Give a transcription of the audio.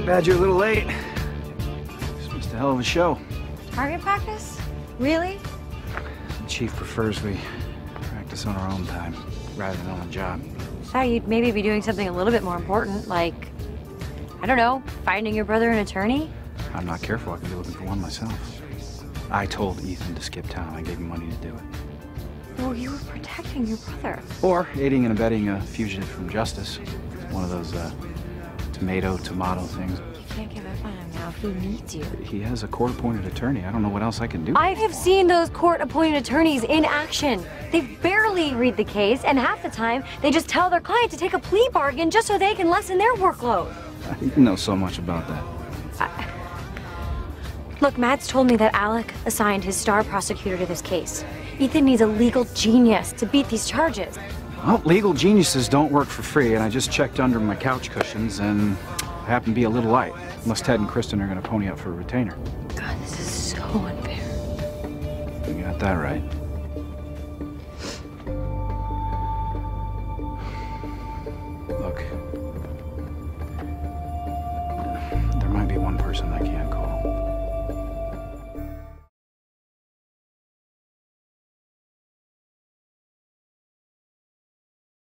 Too bad you're a little late. Just missed a hell of a show. Target practice? Really? The chief prefers we practice on our own time, rather than on the job. Thought you'd maybe be doing something a little bit more important, like, I don't know, finding your brother an attorney? I'm not careful, I could be looking for one myself. I told Ethan to skip town. I gave him money to do it. Well, you were protecting your brother. Or aiding and abetting a fugitive from justice. One of those, tomato things. You can't give up on him now if he needs you. He has a court-appointed attorney. I don't know what else I can do. I have seen those court-appointed attorneys in action. They barely read the case, and half the time, they just tell their client to take a plea bargain just so they can lessen their workload. You know so much about that. Look, Mads told me that Alec assigned his star prosecutor to this case. Ethan needs a legal genius to beat these charges. Well, legal geniuses don't work for free, and I just checked under my couch cushions, and I happen to be a little light. Unless Ted and Kristen are going to pony up for a retainer. God, this is so unfair. You got that right. Look, there might be one person I can